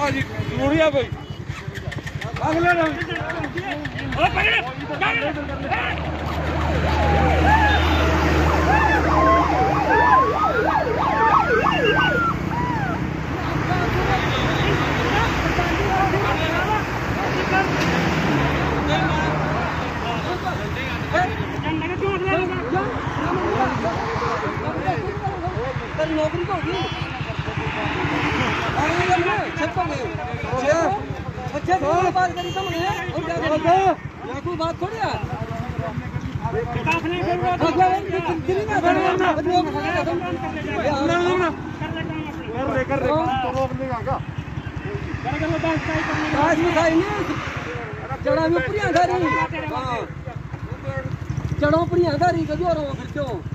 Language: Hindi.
जी लोड़िया भाई अगले नौकरी को होगी अच्छा बात करी समझे और क्या कोई बात थोड़ी है चढ़ा में पुरिया धारी कभी और फिर क्यों